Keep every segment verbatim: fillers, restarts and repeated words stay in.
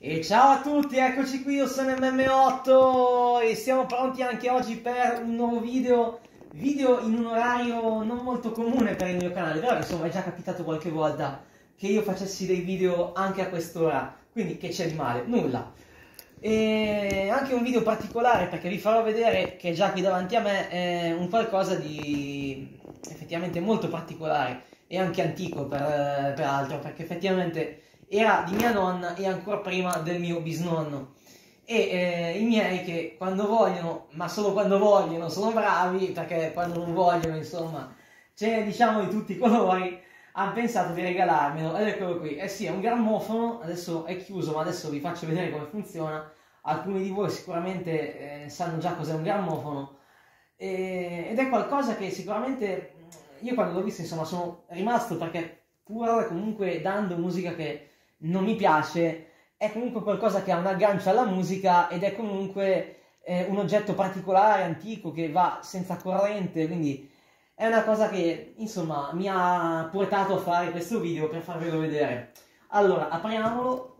E ciao a tutti, eccoci qui, io sono M M otto e siamo pronti anche oggi per un nuovo video, video in un orario non molto comune per il mio canale, però insomma è già capitato qualche volta che io facessi dei video anche a quest'ora, quindi che c'è di male? Nulla. E anche un video particolare perché vi farò vedere che già qui davanti a me è un qualcosa di effettivamente molto particolare e anche antico per, per altro, perché effettivamente era di mia nonna e ancora prima del mio bisnonno. E eh, i miei che quando vogliono, ma solo quando vogliono, sono bravi, perché quando non vogliono, insomma, ce ne diciamo di tutti i colori, hanno pensato di regalarmelo. Ed eccolo qui. Eh sì, è un grammofono, adesso è chiuso, ma adesso vi faccio vedere come funziona. Alcuni di voi sicuramente eh, sanno già cos'è un grammofono. E, ed è qualcosa che sicuramente io quando l'ho visto, insomma, sono rimasto perché pur comunque dando musica che non mi piace, è comunque qualcosa che ha un aggancio alla musica ed è comunque eh, un oggetto particolare, antico, che va senza corrente, quindi è una cosa che insomma mi ha portato a fare questo video per farvelo vedere. Allora, apriamolo.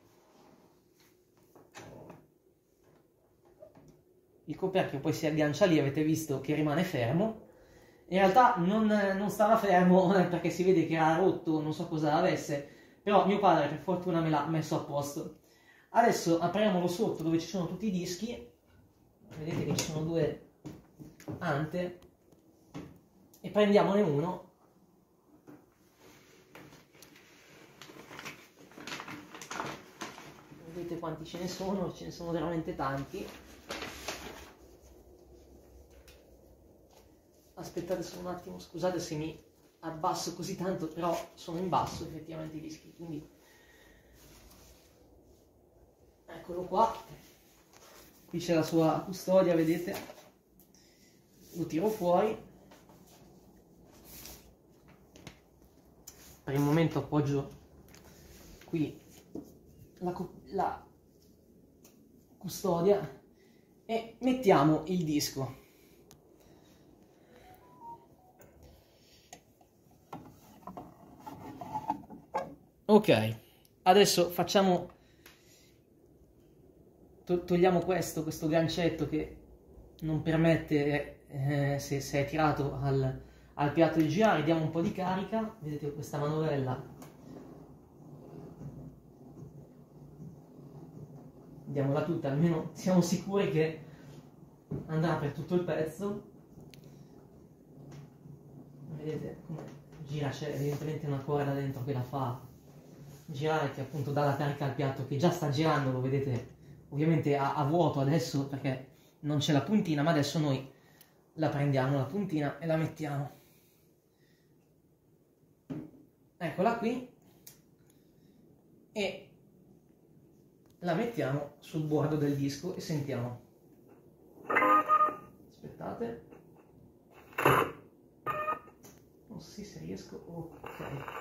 Il coperchio poi si aggancia lì, avete visto che rimane fermo. In realtà non, non stava fermo perché si vede che era rotto, non so cosa avesse, però mio padre per fortuna me l'ha messo a posto. Adesso apriamolo sotto dove ci sono tutti i dischi, vedete che ci sono due ante, e prendiamone uno. Vedete quanti ce ne sono, ce ne sono veramente tanti. Aspettate solo un attimo, scusate se mi abbasso così tanto, però sono in basso effettivamente i dischi, quindi eccolo qua. Qui c'è la sua custodia, vedete? Lo tiro fuori. Per il momento appoggio qui la, la custodia e mettiamo il disco. Ok, adesso facciamo, to togliamo questo, questo gancetto che non permette, eh, se, se è tirato al, al piatto di girare, diamo un po' di carica, vedete questa manovrella, diamola tutta, almeno siamo sicuri che andrà per tutto il pezzo. Vedete come gira, c'è evidentemente una corda dentro che la fa girare, che appunto dà la carica al piatto che già sta girando, lo vedete ovviamente a, a vuoto adesso perché non c'è la puntina, ma adesso noi la prendiamo la puntina e la mettiamo, eccola qui, e la mettiamo sul bordo del disco e sentiamo. Aspettate, non so se riesco. Ok,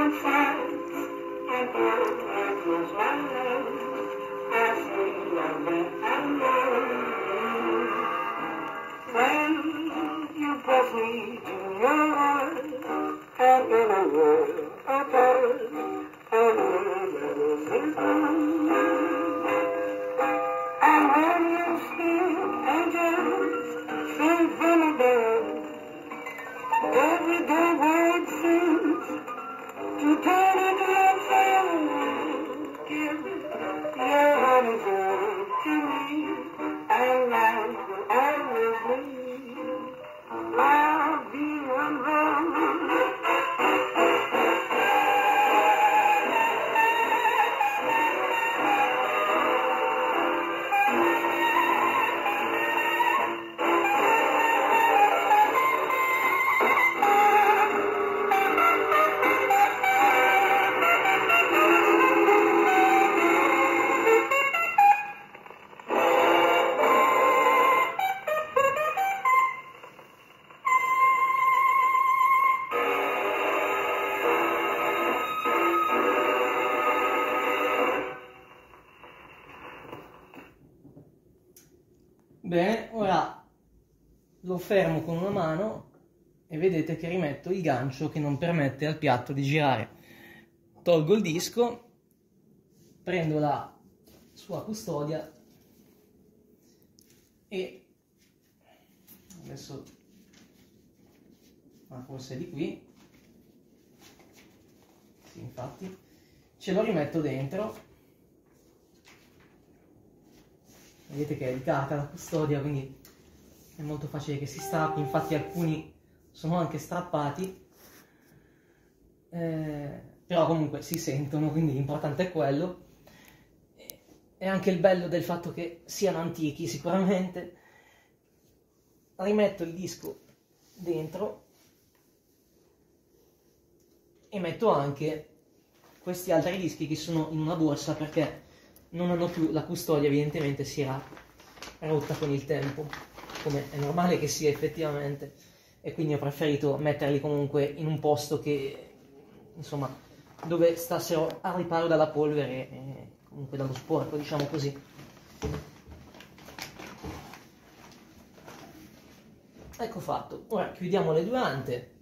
Bene, ora lo fermo con una mano e vedete che rimetto il gancio che non permette al piatto di girare. Tolgo il disco, prendo la sua custodia e adesso ah, forse è di qui, sì, infatti ce lo rimetto dentro. Vedete che è delicata la custodia, quindi è molto facile che si strappi, infatti alcuni sono anche strappati, eh, però comunque si sentono, quindi l'importante è quello. È anche il bello del fatto che siano antichi sicuramente. Rimetto il disco dentro e metto anche questi altri dischi che sono in una borsa perché non hanno più la custodia, evidentemente si era rotta con il tempo, come è normale che sia effettivamente, e quindi ho preferito metterli comunque in un posto che, insomma, dove stassero al riparo dalla polvere e comunque dallo sporco, diciamo così. Ecco fatto. Ora chiudiamo le due ante,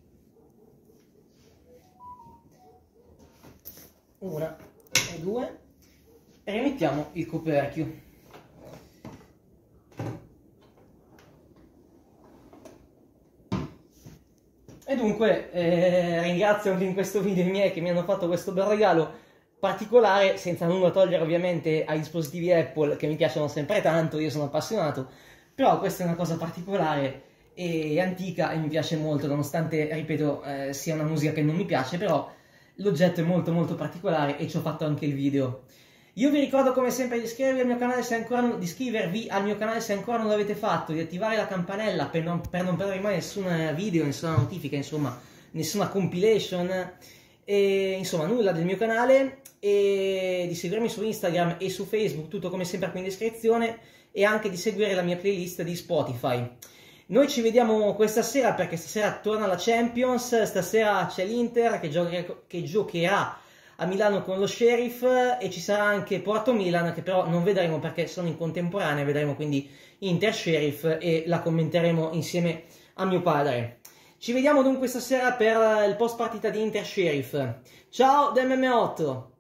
una e due, e rimettiamo il coperchio. E dunque eh, ringrazio anche in questo video i miei che mi hanno fatto questo bel regalo particolare, senza nulla togliere ovviamente ai dispositivi Apple che mi piacciono sempre tanto, io sono appassionato, però questa è una cosa particolare e antica e mi piace molto, nonostante, ripeto, eh, sia una musica che non mi piace, però l'oggetto è molto molto particolare e ci ho fatto anche il video. Io vi ricordo come sempre di iscrivervi al mio canale se ancora non, di iscrivervi al mio canale se ancora non l'avete fatto, di attivare la campanella per non, per non perdere mai nessun video, nessuna notifica, insomma, nessuna compilation, e insomma nulla del mio canale, e di seguirmi su Instagram e su Facebook, tutto come sempre qui in descrizione, e anche di seguire la mia playlist di Spotify. Noi ci vediamo questa sera perché stasera torna la Champions, stasera c'è l'Inter che, giocherà, che giocherà a Milano con lo Sheriff e ci sarà anche Porto Milan che però non vedremo perché sono in contemporanea, vedremo quindi Inter Sheriff e la commenteremo insieme a mio padre. Ci vediamo dunque stasera per il post partita di Inter Sheriff. Ciao da M M otto!